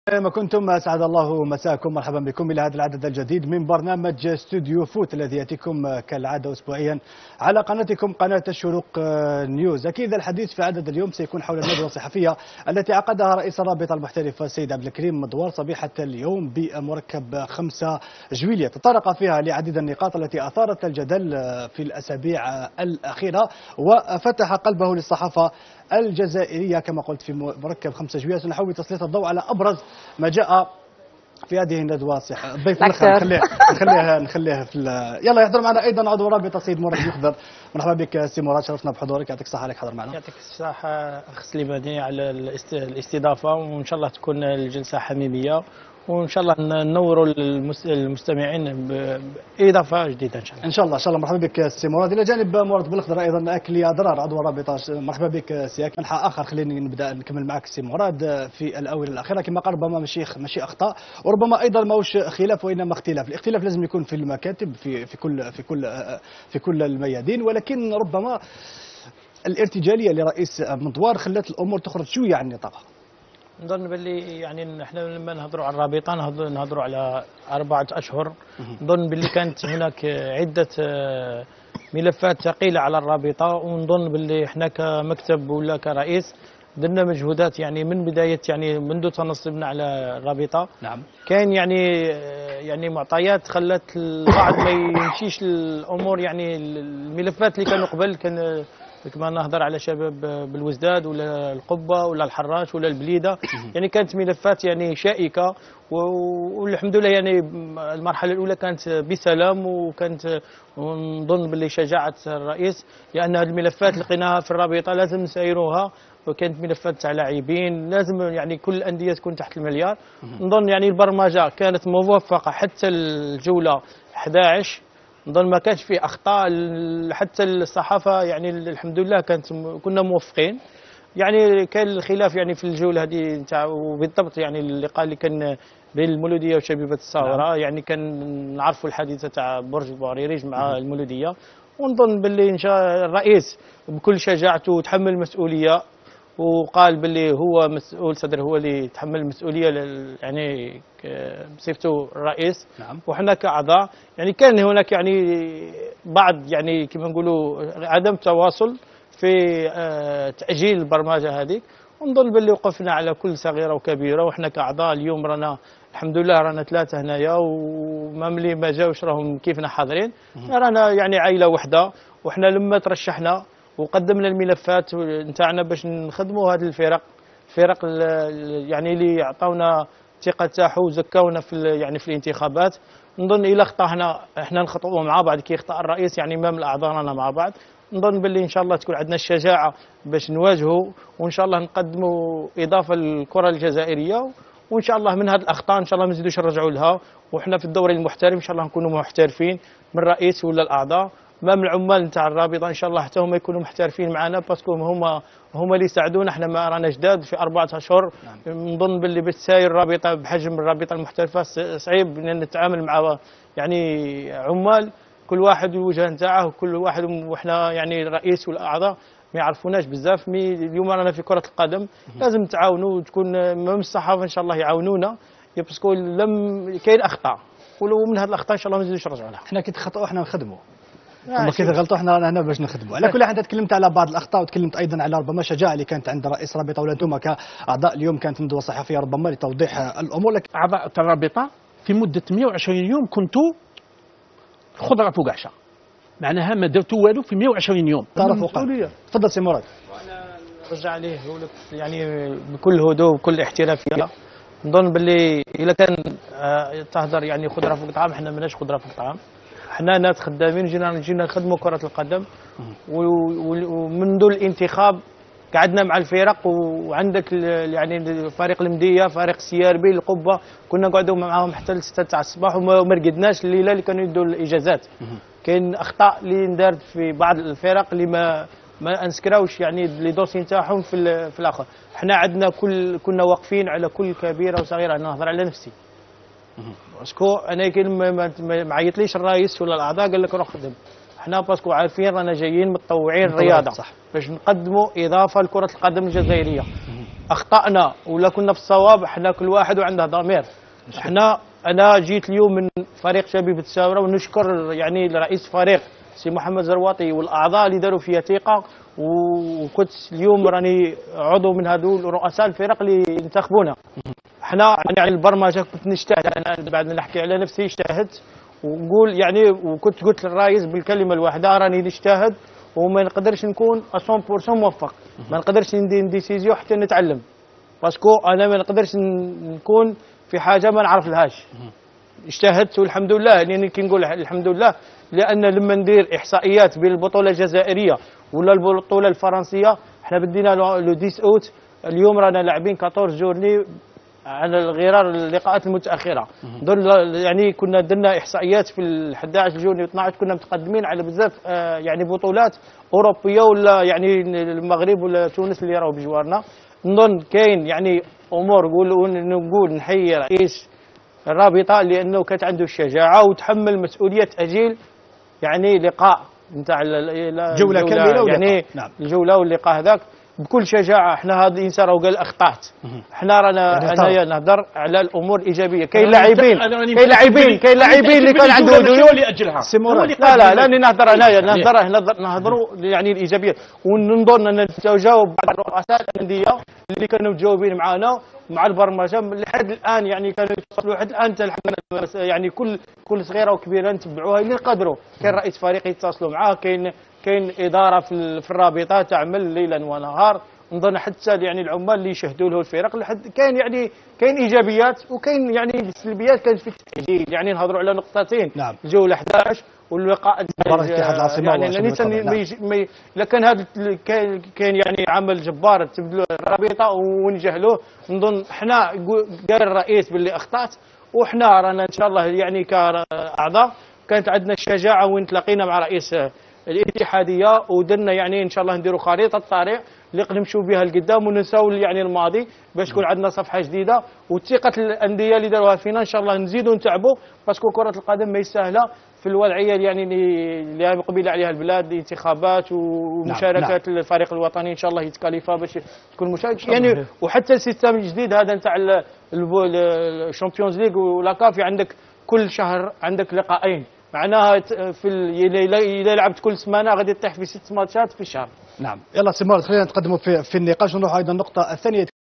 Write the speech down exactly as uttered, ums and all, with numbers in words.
كما كنتم أسعد الله مساكم، مرحبا بكم إلى هذا العدد الجديد من برنامج استوديو فوت الذي يأتيكم كالعادة أسبوعيا على قناتكم قناة الشروق نيوز. أكيد الحديث في عدد اليوم سيكون حول الندوة الصحفية التي عقدها رئيس الرابطة المحترفة السيد عبد الكريم مدوار صبيحة اليوم بمركب خمسة جويلية، تطرق فيها لعديد النقاط التي أثارت الجدل في الأسابيع الأخيرة وفتح قلبه للصحافة الجزائرية كما قلت في مركب خمسة جويلية. سنحاول تسليط الضوء على أبرز ما جاء في هذه الندوة الصحة. الضيف الأخر نخليها نخليها نخليها في يلا يحضر معنا أيضا عضو رابطة سيد مراد يحضر. مرحبا بك سي مراد، شرفنا بحضورك، يعطيك الصحة عليك حضر معنا. يعطيك الصحة أخ سليماني على الاستضافة، وإن شاء الله تكون الجلسة حميمية، وإن شاء الله ننوروا المستمعين بإضافة جديدة إن شاء الله. إن شاء الله إن شاء الله. مرحبا بك سي مراد. إلى جانب مراد بالخضر أيضا أكلي ضرار عضو الرابطة، مرحبا بك سي أكلي. منحى آخر خليني نبدأ نكمل معك سي مراد. في الآونة الأخيرة كما قال ربما ماشي ماشي أخطاء، وربما أيضا ماهوش خلاف وإنما اختلاف. الاختلاف لازم يكون في المكاتب في في كل في كل في كل الميادين، ولكن ربما الارتجالية لرئيس مدوار خلت الأمور تخرج شوية عن نطاقها. نظن باللي يعني نحن لما نهضروا على الرابطه نهضروا على اربعه اشهر. نظن باللي كانت هناك عده ملفات ثقيله على الرابطه، ونظن باللي احنا كمكتب ولا كرئيس درنا مجهودات يعني من بدايه يعني منذ تنصبنا على الرابطه. نعم. كان يعني يعني معطيات خلت البعض ما يمشيش الامور، يعني الملفات اللي كانوا قبل كان كما نهضر على شباب بالوزداد ولا القبه ولا الحراش ولا البليده، يعني كانت ملفات يعني شائكه، والحمد لله يعني المرحله الاولى كانت بسلام، وكانت نظن باللي شجاعه الرئيس، لان هذه الملفات لقيناها في الرابطه لازم نسيروها، وكانت ملفات تاع لاعبين لازم يعني كل الانديه تكون تحت المليار. نظن يعني البرمجه كانت موفقه حتى الجوله أحد عشر، نظن ما كانش فيه اخطاء، حتى الصحافه يعني الحمد لله كانت كنا موفقين. يعني كان الخلاف يعني في الجوله هذه تاع وبالضبط يعني اللقاء اللي كان بين المولوديه وشبيبه الثوره. نعم. يعني كان نعرفوا الحادثه تاع برج بوعريريج مع المولوديه، ونظن باللي ان شاء الرئيس بكل شجاعته تحمل المسؤوليه، وقال باللي هو مسؤول صدر، هو اللي يتحمل المسؤوليه يعني بصفته الرئيس. نعم. وحنا كاعضاء يعني كان هناك يعني بعض يعني كما نقولوا عدم تواصل في تاجيل البرمجه هذيك، ونظن باللي وقفنا على كل صغيره وكبيره، وحنا كاعضاء اليوم رانا الحمد لله رانا ثلاثه هنايا، وما ملي ما جاوش راهم كيفنا حاضرين، رانا يعني عائله وحده. وحنا لما ترشحنا وقدمنا الملفات نتاعنا باش نخدموا هذه الفرق الفرق يعني اللي يعطونا ثقه تاعو وزكاونا في يعني في الانتخابات. نظن الى خطانا احنا نخطئوا مع بعض كي يخطا الرئيس، يعني ما من الاعضاء رانا مع بعض. نظن باللي ان شاء الله تكون عندنا الشجاعه باش نواجهوا، وان شاء الله نقدموا اضافه للكره الجزائريه، وان شاء الله من هذه الاخطاء ان شاء الله ما نزيدوش نرجعوا لها. وحنا في الدوري المحترف ان شاء الله نكونوا محترفين من الرئيس ولا الاعضاء، ما من العمال نتاع الرابطه ان شاء الله حتى هما يكونوا محترفين معنا، باسكو هما هما اللي يساعدونا. احنا ما رانا جداد في اربعه اشهر. نظن باللي بالساير الرابطه بحجم الرابطه المحترفه صعيب ان نتعامل مع يعني عمال كل واحد الوجهه نتاعه، وكل واحد وحنا يعني الرئيس والاعضاء ما يعرفوناش بزاف. مي اليوم رانا في كره القدم لازم تعاونوا، وتكون من الصحافه ان شاء الله يعاونونا، باسكو لم كاين اخطاء، ولو من هذه الاخطاء ان شاء الله ما نزيدوش نرجعوا لها. احنا كي تخطئوا احنا نخدموا، هم كذا غلطوا احنا هنا باش نخدموا. على كل حال انت تكلمت على بعض الاخطاء، وتكلمت ايضا على ربما الشجاعه اللي كانت عند رئيس الرابطه ولا انتم كاعضاء اليوم كانت ندوه صحفيه ربما لتوضيح الامور. لك اعضاء الرابطه في مده مئة وعشرين يوم كنتوا خضره فوق عشاء، معناها ما درتوا والو في مئة وعشرين يوم. تعرفوا تفضل سي مراد. وانا نرجع عليه يعني بكل هدوء وبكل احترافيه. نظن باللي اذا كان تهدر يعني خضره فوق طعام، احنا ماناش خضره فوق طعام، احنا ناس خدامين جينا جينا نخدموا كرة القدم. ومنذ الانتخاب قعدنا مع الفرق، وعندك يعني فريق المدية فريق السياربي القبة كنا نقعدوا معاهم حتى لستة تاع الصباح، وما رقدناش الليلة اللي كانوا يدوا الاجازات. كاين اخطاء اللي ندارت في بعض الفرق اللي ما ما انسكراوش يعني لي دوسي نتاعهم في في الاخر. احنا عندنا كل كنا واقفين على كل كبيرة وصغيرة. انا نهضر على نفسي باسكو انا كي ما عيطليش الرئيس ولا الاعضاء قال لك روح خدم، احنا باسكو عارفين رانا جايين متطوعين الرياضه باش نقدموا اضافه لكره القدم الجزائريه. اخطانا ولا كنا في الصواب، احنا كل واحد وعنده ضمير. احنا انا جيت اليوم من فريق شبيبه الثوره، ونشكر يعني رئيس الفريق سي محمد زرواطي والاعضاء اللي داروا فيا ثقه، وكنت اليوم راني عضو من هذول رؤساء الفرق اللي انتخبونا. احنا يعني البرمجه كنت نجتهد، انا بعد نحكي على نفسي اجتهدت ونقول يعني، وكنت قلت للرئيس بالكلمه الواحده راني نجتهد وما نقدرش نكون مية بالمية موفق، ما نقدرش ندير ديسيزيو حتى نتعلم، باسكو انا ما نقدرش نكون في حاجه ما نعرف لهاش. اجتهدت والحمد لله، لاني كي نقول الحمد لله لان لما ندير احصائيات بين البطوله الجزائريه ولا البطوله الفرنسيه، احنا بدينا لو عشرة اوت، اليوم رانا لاعبين أربعطاش جورني على غرار اللقاءات المتاخره. دول يعني كنا درنا احصائيات في ال أحد عشر جوني و اثنا عشر، كنا متقدمين على بزاف آه يعني بطولات اوروبيه ولا يعني المغرب ولا تونس اللي راهو بجوارنا. نظن كاين يعني امور نقول نقول نحيي رئيس الرابطه لانه كانت عنده الشجاعه وتحمل مسؤوليه اجيل يعني لقاء نتاع جوله كامله يعني نعم. الجوله واللقاء هذاك بكل شجاعه. احنا هذا الانسان راه قال اخطات، احنا رانا انايا نهضر على الامور الايجابيه. كاين لاعبين كاين لاعبين كاين لاعبين اللي كان عنده ديون لاجلها، لا لا لاني نهضر انايا نهضر نهضروا يعني الايجابيات، ونظن ان نتجاوب بعض رؤساء الانديه اللي كانوا متجاوبين معنا مع البرمجه لحد الان، يعني كانوا يتصلوا لحد الان يعني كل كل صغيره وكبيره نتبعوها اللي نقدروا. كاين رئيس فريق يتصلوا معاه، كاين كاين اداره في, في الرابطه تعمل ليلا ونهار. نظن حتى يعني العمال اللي يشهدوا له الفرق لحد كاين يعني كاين ايجابيات وكاين يعني سلبيات كانت في التاجيل. يعني نهضروا على نقطتين، نعم. الجوله أحد عشر واللقاء مباراه اتحاد العاصمه يعني الانسان لكن هذا كاين كاين يعني عمل جبار تبدلوا الرابطه ونجهلوه. نظن احنا قال الرئيس باللي اخطات، وحنا رانا ان شاء الله يعني كاعضاء كانت عندنا الشجاعه وين تلاقينا مع رئيس الاتحاديه ودرنا يعني ان شاء الله نديروا خريطه طريق اللي نمشوا بها لقدام ونساو يعني الماضي باش تكون عندنا صفحه جديده. وثقه الانديه اللي داروها فينا ان شاء الله نزيدوا نتعبوا، باسكو كره القدم ما سهله في الوضعيه يعني اللي مقبل عليها البلاد، انتخابات ومشاركات نعم. الفريق الوطني ان شاء الله يتكالفا باش تكون مشارك يعني. وحتى السيستم الجديد هذا نتاع الشامبيونز ليغ ولا كاف، عندك كل شهر عندك لقاءين، معناها في اذا لعبت كل سمانه غادي تطيح في ست ماتشات في الشهر. نعم. يلا سي مورد خلينا نتقدموا في في النقاش ونروح ايضا النقطه الثانيه.